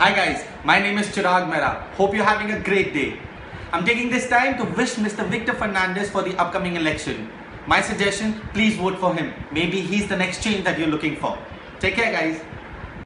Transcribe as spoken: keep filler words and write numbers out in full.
Hi guys, my name is Chirag Mehra. Hope you're having a great day. I'm taking this time to wish Mister Victor Fernandez for the upcoming election. My suggestion, please vote for him. Maybe he's the next change that you're looking for. Take care guys.